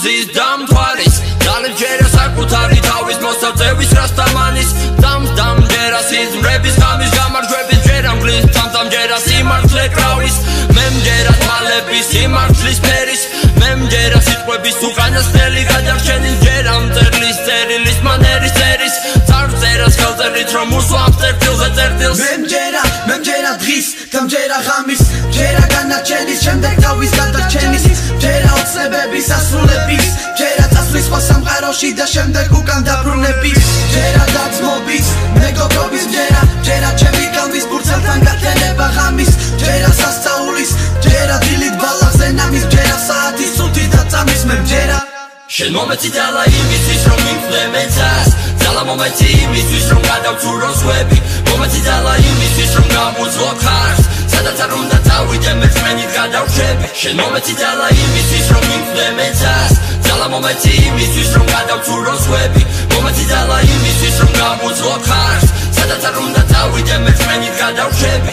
ზის დამთვალის ძალებჯერა საკუთარი თავის მოსაწევის რასტამანის დამჯერა სიზმრების ღამის გამარჯვების ჯერა მგლის დამჯერა სიმართლე კრავის მე მჯერა თვალების სიმართლის ფერის მე მჯერა სიტყვების უკანასკნელი გადარჩენის ჯერა მწერლის წერილის მანერის წერის წარწერას ხელწერით რომ უსვამს წერტილზე წერტილს მე მჯერა დღის დამჯერა ღამის მჯერა განარჩენის შემდეგ თავის გადარჩენის მჯერა ოცნებების ასრულების მჯერა წასვლის სხვა სამყაროში და შემდეგ უკან დაბრუნების მჯერა დაძმობის მეგობრობის მჯერა ჩემი კალმის ბურცელთან გათენება ღამის მჯერა სასწაულის მჯერა დილით ბალახზე ნამის მჯერა საათის სუთი და წამის მე მჯერა შენ მომეცი ძალა იმისთვის რომ მივხვდე მეცას ძალა მომეცი იმისთვის რომ გადავცურო ზღვები მომეცი ძალა იმისთვის რომ გავუძლო ხარს სადაც არ უნდა წავიდე მე წმენით გადავრჩები შენ მომეცი ძალა იმისთვის რომ მივხვდე მეცას ძალა მომეცი იმისთვის რომ გადავცურო ზღვები მომეცი ძალა იმისთვის რომ გავუძლო ხარს სადაც არ უნდა წავიდე მე წმენით გადავრჩები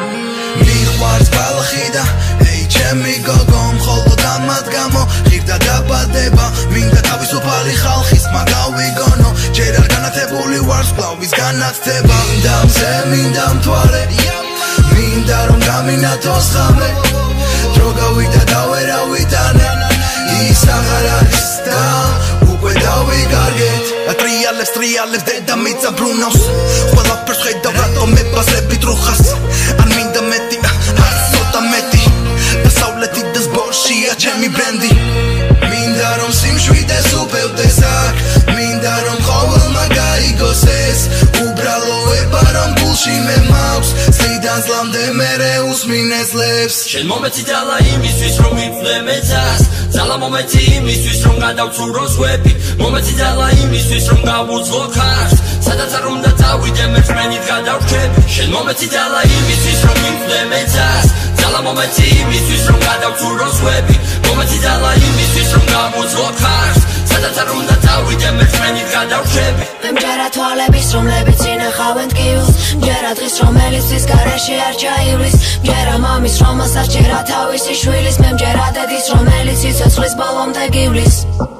მიყვარს ბალხი და ეი ჩემი გოგო მხოლოდ ამათ გამო ღირდა დაბადება მინდა თავისუფალი ხალხის მაგავიგონო ჯერ არ განათებული ვარ სკლავის განათდება მინდა მთვარე მინდა რომ გამინათოს ხამე დრო გავიდა და ვერ ავიტანე ის აღარ არის და უკვე დავიგარგეთ ტრიალებს დედა მიწა ბრუნავს ყველაფერს ხედავ რატომ მე ბაზრებით რუხას არ მინდა მეტი არ ცოტა მეტი დასავლეთი და ზბორშია ჩემი ბრენდი მინდა რომ სიმშვიდეს უპევდეს აქ მინდა რომ ყოველმა გაიგოს ეს უბრალოება რომ გულში მე მაქვს ზიდან ზლამდე მერე უსმინეს ლებს შენ მომეცი ძალა იმისთვის რომ მივხვდე მეცას ძალა მომეცი იმისთვის რომ გადავცურო ზღვები მომეცი ძალა იმისთვის რომ გავუძლო ხარს სადაც არ უნდა წავიდე მე წმენით გადავრჩები შენ მომეცი ძალა იმისთვის რომ მივხვდე მეცას ძალა მომეცი იმისთვის რომ გადავცურო ზღვები მომეცი ძალა იმისთვის რომ გავუძლო ხარს სადაც არ უნდა წავიდე მე წმენით გადავრჩები მე მჯერა თვალების რომლებიც ინახავენ ტკივილს მჯერა დღის რომელისთვის გარეშე არ ჩაივლის მჯერა მამის რომელსაც ჯერა თავისი შვილის მე მჯერა დედის რომელიც სიცოცხლის ბოლომდე გივლის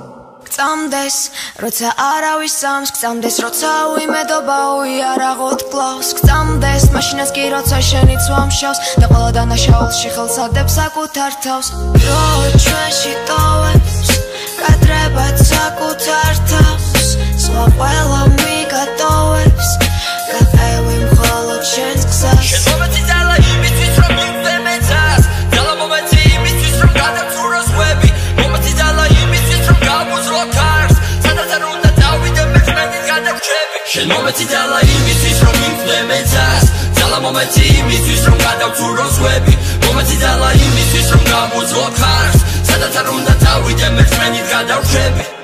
გწამდეს როცა არავის წამს გწამდეს როცა უიმედობა უიარაღოთ კლავს გწამდეს მაშინაც კი როცა შენიც ვამშავს და ყველა დანაშაულში ხელს ადებს საკუთარ თავს რო ჩვენში ტოვებს კადრებად საკუთარ თავს სხვა ყველა მიგატოვებს გაყევი მხოლოდ შენს გზას შენ მომეცი ძალა იმისთვის რომ მივხვდე მეცას ძალა მომეცი იმისთვის რომ გადავცურო ზღვები მომეცი ძალა იმისთვის რომ გავუძლო ხარს სადაც არ უნდა წავიდე მე წმენით გადავრჩები შენ მომეცი ძალა იმისთვის რომ მივხვდე მეცას ძალა მომეცი იმისთვის რომ გადავცურო ზღვები მომეცი ძალა იმისთვის რომ გავუძლო ხარს სადაც არ უნდა წავიდე მე წმენით გადავრჩები